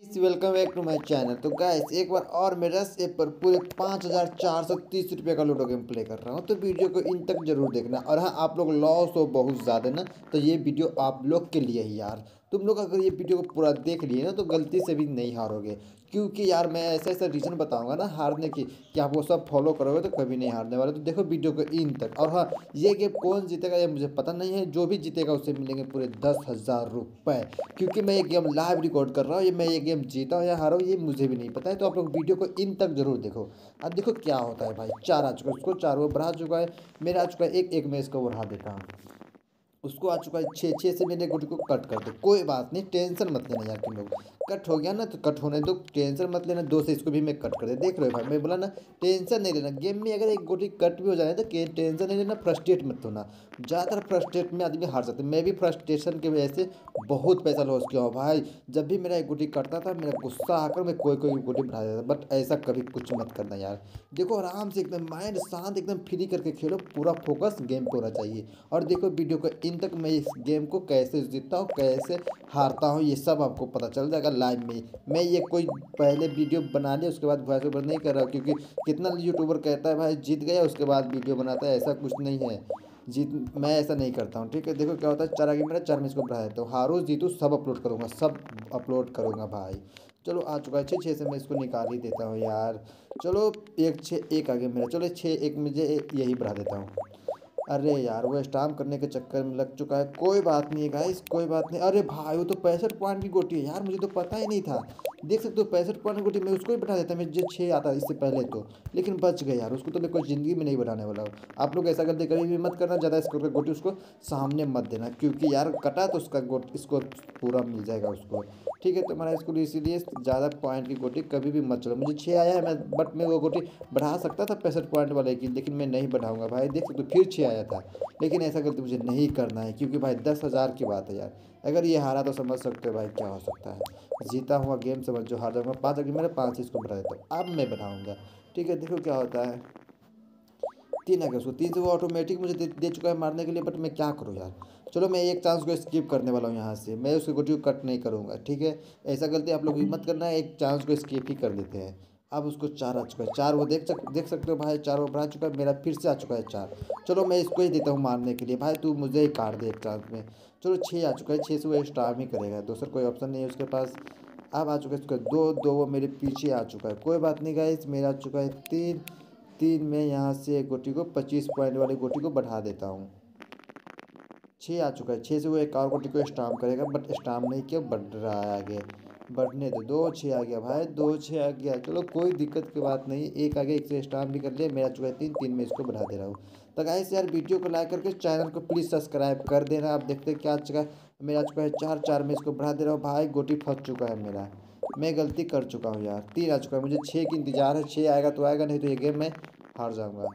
Welcome back to my channel. तो guys एक बार और मैं रस ऐप पर पूरे 5430 रुपये का लूडो गेम प्ले कर रहा हूँ। तो वीडियो को इन तक जरूर देखना। और हाँ, आप लोग लॉस हो बहुत ज़्यादा ना, तो ये वीडियो आप लोग के लिए ही यार। तुम लोग अगर ये वीडियो को पूरा देख लिए ना तो गलती से भी नहीं हारोगे। क्योंकि यार मैं ऐसा ऐसा रीज़न बताऊंगा ना हारने की कि आप वो सब फॉलो करोगे तो कभी नहीं हारने वाले। तो देखो वीडियो को इन तक। और हाँ, ये गेम कौन जीतेगा ये मुझे पता नहीं है। जो भी जीतेगा उससे मिलेंगे पूरे 10,000 रुपये। क्योंकि मैं ये गेम लाइव रिकॉर्ड कर रहा हूँ। ये मैं ये गेम जीता हूँ या हारा हूँ ये मुझे भी नहीं पता है। तो आप लोग वीडियो को इन तक जरूर देखो। अब देखो क्या होता है भाई। चार आ चुका है, उसको चार वो बढ़ा चुका है। मेरा आ चुका है एक एक, मैं इसको बढ़ा देता हूँ। उसको आ चुका है छः, छः से मैंने गुटी को कट कर दो। कोई बात नहीं, टेंशन मत लेना यार तुम लोग। कट हो गया ना तो कट होने दो, टेंशन मत लेना। दो से इसको भी मैं कट कर दे। देख रहे हो भाई, मैं बोला ना टेंशन नहीं लेना। गेम में अगर एक गोटी कट भी हो जाए तो टेंशन नहीं लेना, फ्रस्ट्रेट मत होना। ज़्यादातर फ्रस्ट्रेट में आदमी हार सकते हैं। मैं भी फ्रस्ट्रेशन की वजह से बहुत पैसा लॉस किया हूँ भाई। जब भी मेरा एक गोटी कटता था मेरा गुस्सा आकर मैं कोई कोई गोटी बढ़ा देता। बट ऐसा कभी कुछ मत करना यार। देखो आराम से एकदम माइंड शांत एकदम फ्री करके खेलो। पूरा फोकस गेम पे होना चाहिए। और देखो वीडियो को इन तक। मैं इस गेम को कैसे जीतता हूँ कैसे हारता हूँ ये सब आपको पता चल जाएगा लाइव में। मैं ये कोई पहले वीडियो बना लिया उसके बाद वॉइस ओवर नहीं कर रहा हूँ। क्योंकि कितना यूट्यूबर कहता है भाई जीत गया उसके बाद वीडियो बनाता है, ऐसा कुछ नहीं है। जीत मैं ऐसा नहीं करता हूँ, ठीक है। देखो क्या होता है, चार आगे मेरा चार में इसको बढ़ा देता हूँ। हारो जीतू सब अपलोड करूँगा, सब अपलोड करूँगा भाई। चलो आ चुका है छः, छः से मैं इसको निकाल ही देता हूँ यार। चलो एक छः एक आगे मेरा। चलो छः एक मुझे यही बढ़ा देता हूँ। अरे यार वो स्टाम्प करने के चक्कर में लग चुका है। कोई बात नहीं है गाइस, कोई बात नहीं। अरे भाई वो तो 65 पॉइंट की गोटी है यार, मुझे तो पता ही नहीं था। देख सकते हो 65 पॉइंट की गोटी, मैं उसको ही बैठा देता मैं जो छः आता इससे पहले तो। लेकिन बच गए यार, उसको तो मैं कोई ज़िंदगी में नहीं बनाने वाला हूँ। आप लोग ऐसा गलती कभी भी मत करना, ज़्यादा स्कोर का गोटी उसको सामने मत देना। क्योंकि यार कटा तो उसका गोट स्कोर पूरा मिल जाएगा उसको, ठीक है। तुम्हारा स्कोर इसीलिए ज़्यादा पॉइंट की गोटी कभी भी मत चलो। मुझे छः आया है मैं, बट मैं वो गोटी बढ़ा सकता था 65 पॉइंट वाले की, लेकिन मैं नहीं बढ़ाऊंगा भाई। देख सकते हो फिर छः आया था। लेकिन ऐसा गलती मुझे नहीं करना है क्योंकि भाई 10,000 की बात है यार। अगर ये हारा तो समझ सकते हो भाई क्या हो सकता है। जीता हुआ गेम समझ जो हार जाऊंगा। पाँच अगर मेरे पाँच इसको बढ़ा देता हूँ, अब मैं बढ़ाऊंगा, ठीक है। देखो क्या होता है। तीन आ गया उसको, तीन से वो ऑटोमेटिक मुझे दे चुका है मारने के लिए। बट मैं क्या करूँ यार। चलो मैं एक चांस को स्किप करने वाला हूँ यहाँ से। मैं उसकी गोटी को कट नहीं करूँगा, ठीक है। ऐसा गलती आप लोग भी मत करना है, एक चांस को स्किप ही कर देते हैं। अब उसको चार आ चुका है, चार वो देख सकते हो भाई। चार वो बढ़ा चुका है, मेरा फिर से आ चुका है चार। चलो मैं इसको ही देता हूँ मारने के लिए भाई, तू मुझे ही काट दे एक चांस में। चलो छः आ चुका है, छः से वो स्टार ही करेगा, दूसरा कोई ऑप्शन नहीं है उसके पास। अब आ चुका है इसका दो, दो वो मेरे पीछे आ चुका है। कोई बात नहीं गाइस, मेरा आ चुका है तीन, तीन में यहाँ से एक गोटी को 25 पॉइंट वाली गोटी को बढ़ा देता हूँ। छः आ चुका है, छः से वो एक और गोटी को स्टाम्प करेगा, बट स्टाम्प नहीं किया, बढ़ रहा है आगे। बढ़ने दो, दो छः आ गया भाई, दो छः आ गया। चलो कोई दिक्कत की बात नहीं, एक आगे एक से स्टाम्प भी कर लिया। मेरा चुका है तीन, तीन में इसको बढ़ा दे रहा हूँ। तो गाइस यार वीडियो को लाइक करके चैनल को प्लीज़ सब्सक्राइब कर देना। आप देखते हैं क्या आ चुका है। मेरा चुका है चार, चार में इसको बढ़ा दे रहा हूँ भाई। गोटी फंस चुका है मेरा, मैं गलती कर चुका हूँ यार। तीन आ चुका है, मुझे छः की इंतजार है। छः आएगा तो आएगा, नहीं तो ये गेम मैं हार जाऊँगा।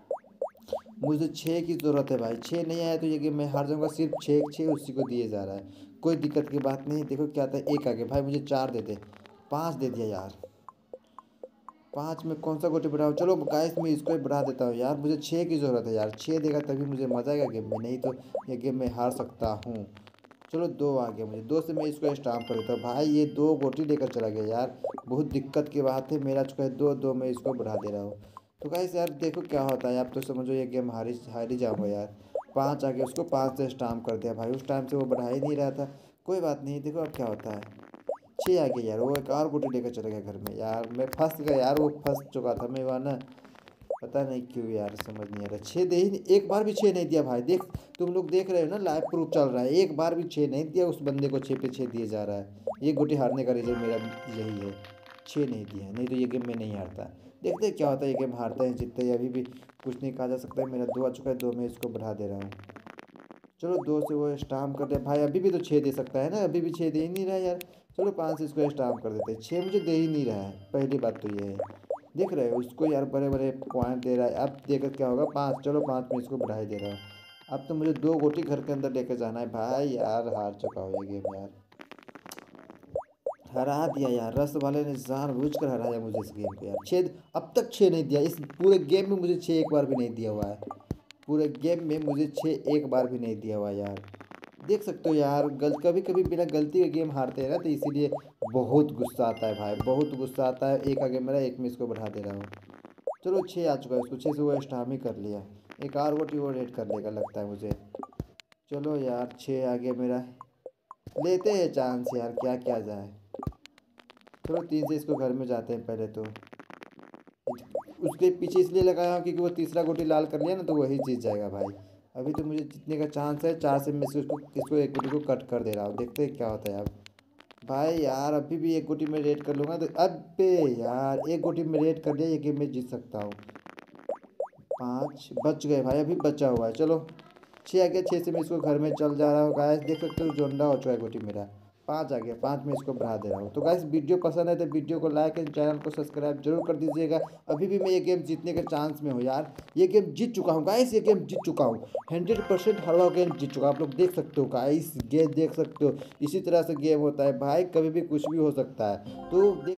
मुझे छः की ज़रूरत है भाई, छः नहीं आया तो ये गेम मैं हार जाऊंगा। सिर्फ छः छः उसी को दिए जा रहा है, कोई दिक्कत की बात नहीं। देखो क्या था, एक आ गया भाई, मुझे चार दे दे। पाँच दे दिया यार, पाँच में कौन सा गोटी बढ़ाऊँ। चलो गाइस मैं इसको ही बढ़ा देता हूँ यार, मुझे छः की ज़रूरत है यार। छः देगा तभी मुझे मज़ा आएगा गेम में, नहीं तो ये गेम में हार सकता हूँ। चलो दो आ गया, मुझे दो से मैं इसको स्टाम्प कर देता हूँ भाई। ये दो गोटी लेकर चला गया यार, बहुत दिक्कत की बात है। मेरा चुका है दो, दो में इसको बढ़ा दे रहा हूँ। तो गाइस यार देखो क्या होता है। आप तो समझो ये गेम हार ही जाऊँगा यार। पाँच आ गया, उसको पाँच से स्टाम्प कर दिया भाई। उस टाइम से वो बढ़ा ही नहीं रहा था। कोई बात नहीं, देखो अब क्या होता है। छः आ गया यार, वो एक और गोटी लेकर चला गया घर में यार। मैं फंस गया यार, वो फंस चुका था मैं वहाँ ना। पता नहीं क्यों यार, समझ नहीं आ रहा। छः दे ही नहीं, एक बार भी छः नहीं दिया भाई। देख तुम लोग देख रहे हो ना, लाइव प्रूफ चल रहा है। एक बार भी छः नहीं दिया उस बंदे को, छः पे छः दिए जा रहा है। ये गोटी हारने का रीज़न मेरा यही है, छः नहीं दिया, नहीं तो ये गेम में नहीं हारता। देखते हैं क्या होता है, ये गेम हारते हैं जीतते हैं अभी भी कुछ नहीं कहा जा सकता है। मेरा दो आ चुका है, दो में इसको बढ़ा दे रहा हूँ। चलो दो से वो स्टाम्प कर दे भाई, अभी भी तो छः दे सकता है ना, अभी भी छः दे ही नहीं रहा है यार। चलो पाँच से इसको स्टाम्प कर देते हैं। छः मुझे दे ही नहीं रहा है, पहली बात तो ये है। देख रहे हो उसको यार, बड़े बड़े पॉइंट दे रहा है। अब देखकर क्या होगा, पाँच, चलो पाँच में इसको बढ़ा ही दे रहा हूँ। अब तो मुझे दो गोटी घर के अंदर लेके जाना है भाई। यार हार चुका हूँ ये गेम यार, हरा दिया यार। रस वाले ने जानबूझ कर हराया मुझे इस गेम को यार। छः अब तक छः नहीं दिया इस पूरे गेम में, मुझे छः एक बार भी नहीं दिया हुआ है। पूरे गेम में मुझे छः एक बार भी नहीं दिया हुआ यार। देख सकते हो यार, कभी कभी बिना गलती के गेम हारते हैं ना, तो इसीलिए बहुत गुस्सा आता है भाई, बहुत गुस्सा आता है। एक आगे मेरा, एक में इसको बढ़ा दे रहा हूँ। चलो 6 आ चुका है, उसको 6 से वो स्टार्म ही कर लिया। एक और गोटी वो रेड कर लेगा लगता है मुझे। चलो यार 6 आ गया मेरा, लेते हैं चांस यार, क्या क्या जाए। चलो 3 से इसको घर में जाते हैं पहले तो। उसके पीछे इसलिए लगाया हूँ क्योंकि वो तीसरा गोटी लाल कर लिया ना, तो वही जीत जाएगा भाई। अभी तो मुझे जीतने का चांस है। 4 से मैं इसको एक गोटी को कट कर दे रहा हूँ, देखते हैं क्या होता है अब। भाई यार अभी भी एक गोटी में रेड कर लूँगा तो, अबे यार एक गोटी में रेड कर लिया, ये गेम में जीत सकता हूँ। 5 बच गए भाई, अभी बचा हुआ है। चलो 6 आ गया, 6 से मैं इसको घर में चल जा रहा हूँ गाइस, देख सकते हो जोंडा हो चुका है गोटी मेरा। 5 आ गया, 5 में इसको बढ़ा दे रहा हूँ। तो गाइस वीडियो पसंद है तो वीडियो को लाइक एंड चैनल को सब्सक्राइब जरूर कर दीजिएगा। अभी भी मैं ये गेम जीतने के चांस में हूँ यार, ये गेम जीत चुका हूँ गाइस, ये गेम जीत चुका हूँ। 100% हर वाला गेम जीत चुका, आप लोग देख सकते हो गाइस, गेम देख सकते हो। इसी तरह से गेम होता है भाई, कभी भी कुछ भी हो सकता है। तो